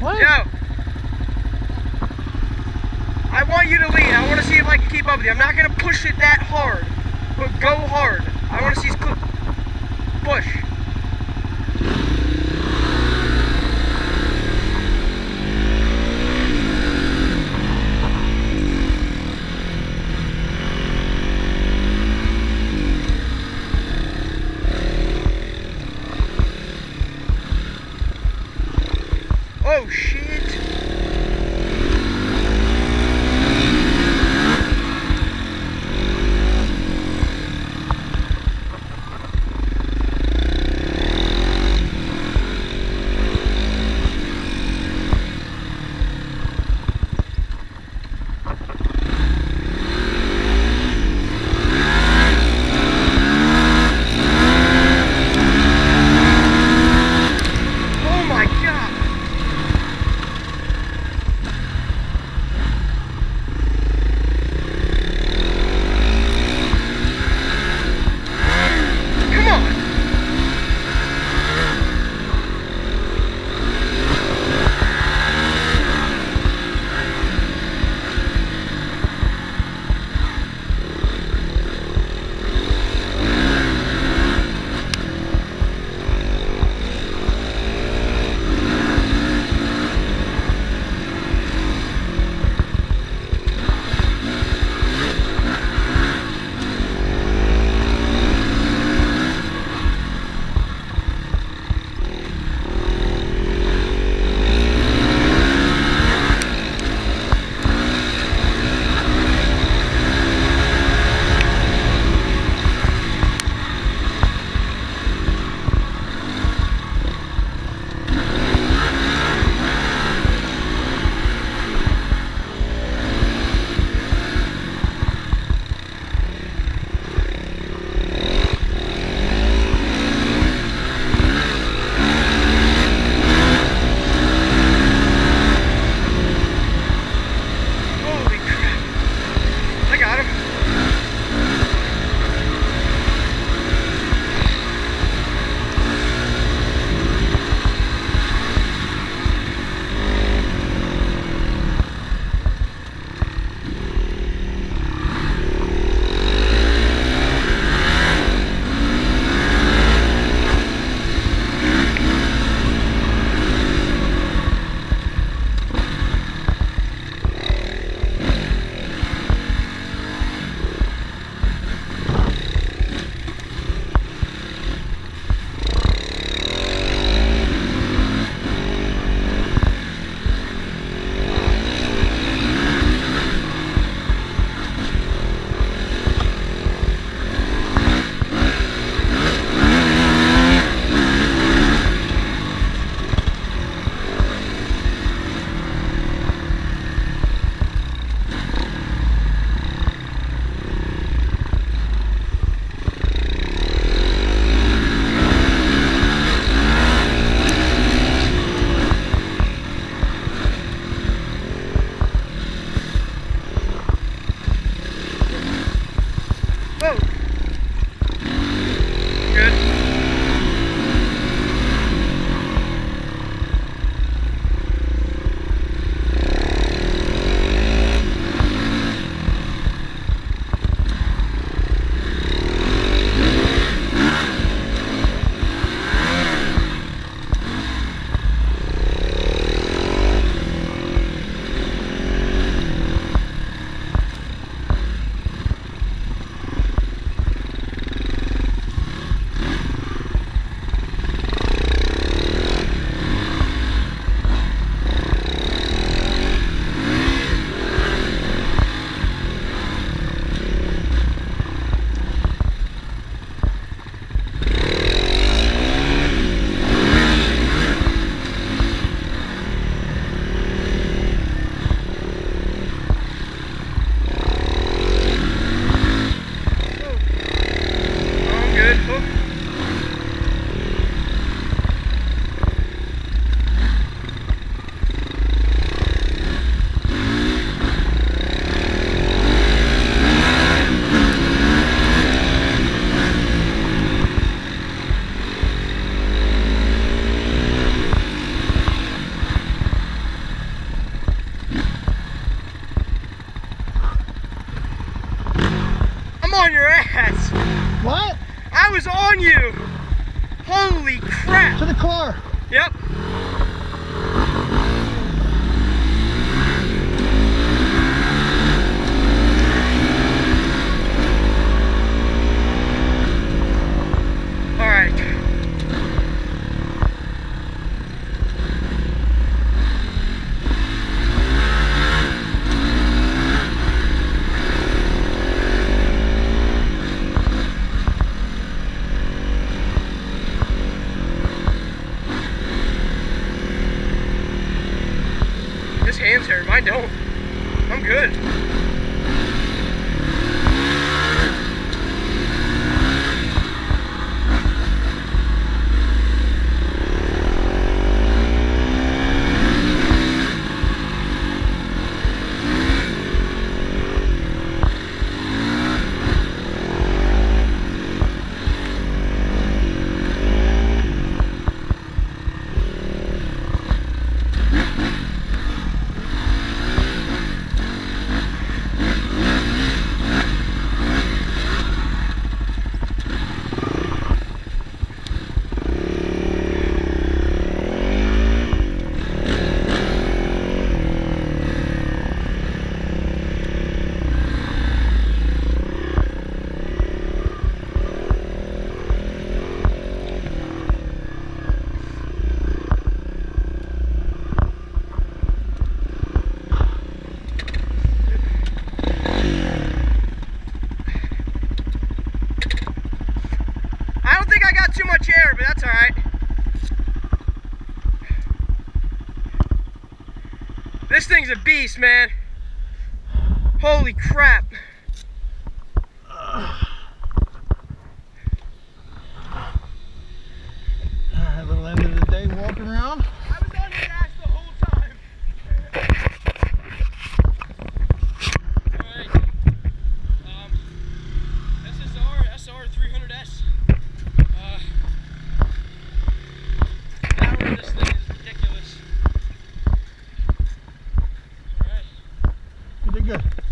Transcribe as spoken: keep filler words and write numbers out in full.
What? Yo. I want you to lead. I want to see if I can keep up with you. I'm not going to push it that hard, but go hard. I want to see you push. Oh shit. Holy crap! To the car! Yep. Alright. His hands hurt, mine don't. I'm good. I don't think I got too much air, but that's all right. This thing's a beast, man. Holy crap. Uh, Alright, little end of the day walking around. I was on your ass the whole time. Alright. Um, S S R S R three hundred S. Uh, power of this thing is ridiculous. Alright. You did good.